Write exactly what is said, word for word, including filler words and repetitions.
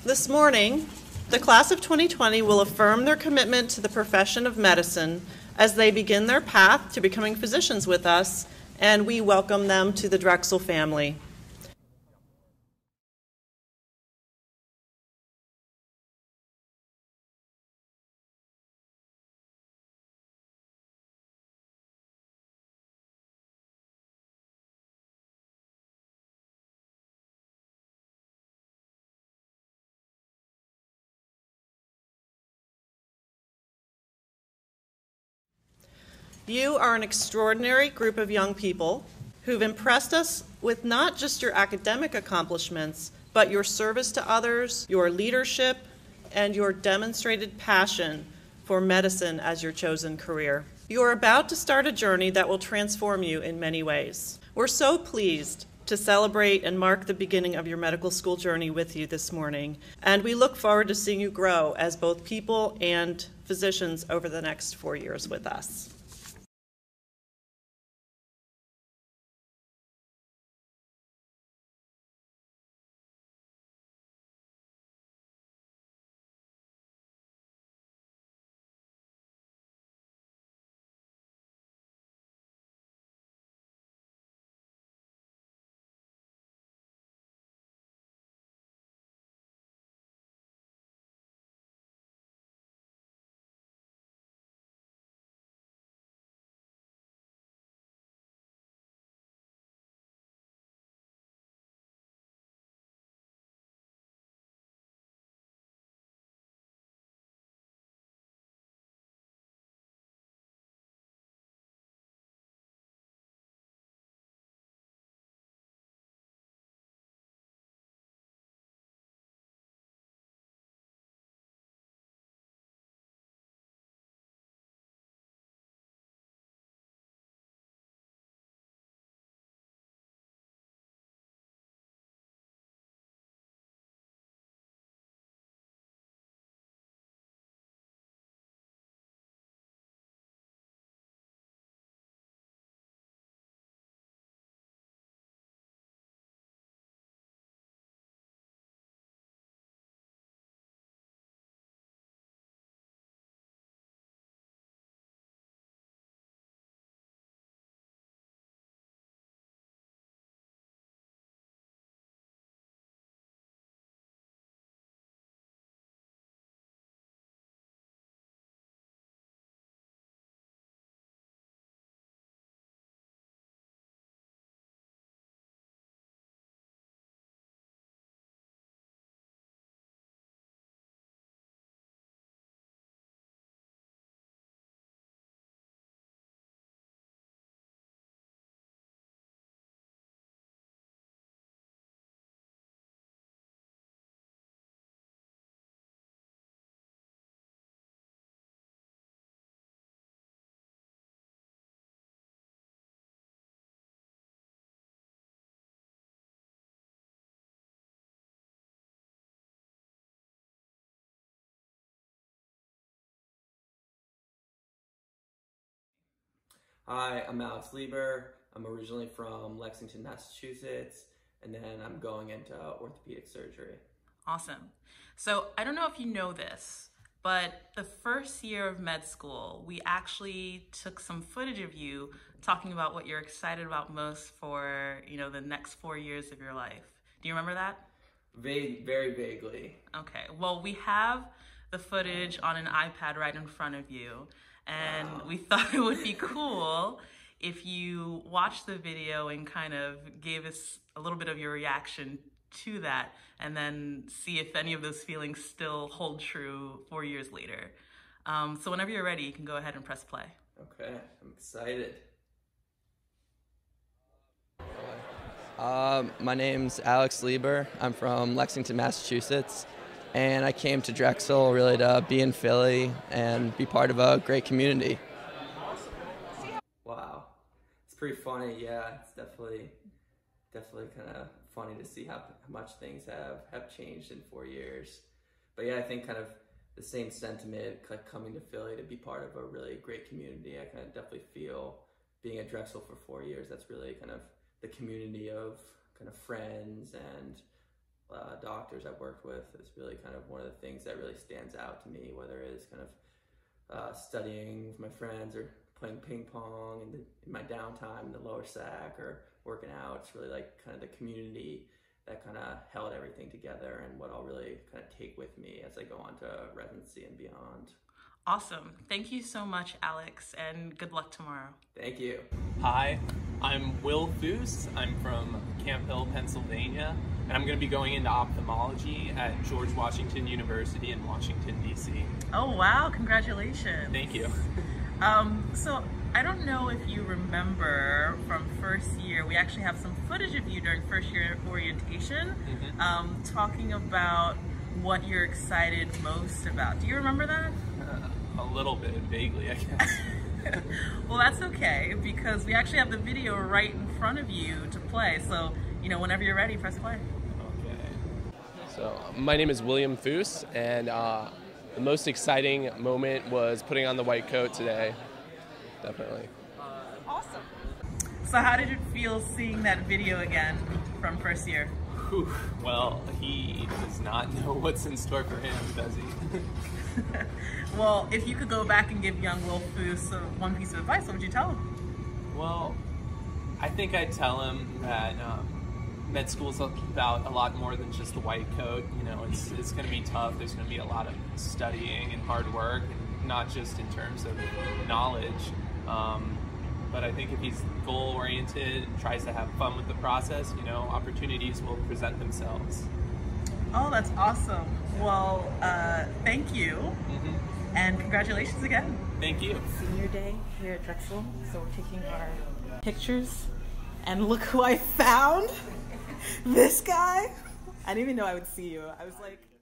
This morning, the class of twenty twenty will affirm their commitment to the profession of medicine as they begin their path to becoming physicians with us, and we welcome them to the Drexel family. You are an extraordinary group of young people who've impressed us with not just your academic accomplishments, but your service to others, your leadership, and your demonstrated passion for medicine as your chosen career. You are about to start a journey that will transform you in many ways. We're so pleased to celebrate and mark the beginning of your medical school journey with you this morning, and we look forward to seeing you grow as both people and physicians over the next four years with us. Hi, I'm Alex Lieber. I'm originally from Lexington, Massachusetts, and then I'm going into orthopedic surgery. Awesome. So I don't know if you know this, but the first year of med school, we actually took some footage of you talking about what you're excited about most for, you know, the next four years of your life. Do you remember that? Vague, very vaguely. Okay. Well, we have the footage on an iPad right in front of you, and Wow. we thought it would be cool if you watched the video and kind of gave us a little bit of your reaction to that, and then see if any of those feelings still hold true four years later. Um, so whenever you're ready, you can go ahead and press play. Okay, I'm excited. Uh, my name's Alex Lieber. I'm from Lexington, Massachusetts, and I came to Drexel really to be in Philly and be part of a great community. Wow, it's pretty funny. Yeah, it's definitely, definitely kind of funny to see how, how much things have have changed in four years. But yeah, I think kind of the same sentiment, like coming to Philly to be part of a really great community. I kind of definitely feel being at Drexel for four years. That's really kind of the community of kind of friends and uh, doctors I've worked with is really kind of one of the things that really stands out to me, whether it is kind of uh, studying with my friends or playing ping pong in, the, in my downtime in the lower sac or working out. It's really like kind of the community that kind of held everything together and what I'll really kind of take with me as I go on to residency and beyond. Awesome. Thank you so much, Alex, and good luck tomorrow. Thank you. Hi, I'm Will Foose. I'm from Camp Hill, Pennsylvania, and I'm going to be going into ophthalmology at George Washington University in Washington, D C. Oh, wow. Congratulations. Thank you. Um, so I don't know if you remember from first year, we actually have some footage of you during first year orientation, mm-hmm. um, talking about what you're excited most about. Do you remember that? Uh, a little bit, vaguely, I guess. Well, that's okay, because we actually have the video right in front of you to play. So, you know, whenever you're ready, press play. Okay. So, my name is William Foose, and uh, the most exciting moment was putting on the white coat today. Definitely. Awesome. So how did it feel seeing that video again from first year? Whew. Well, he does not know what's in store for him, does he? Well, if you could go back and give young Will Foose one piece of advice, what would you tell him? Well, I think I'd tell him that um, med school's about a lot more than just the white coat. You know, it's, it's going to be tough. There's going to be a lot of studying and hard work, and not just in terms of knowledge. Um, but I think if he's goal-oriented and tries to have fun with the process, you know, opportunities will present themselves. Oh, that's awesome. Well, uh, thank you, mm-hmm. and congratulations again. Thank you. Senior day here at Drexel, so we're taking our pictures, and look who I found! This guy! I didn't even know I would see you. I was like...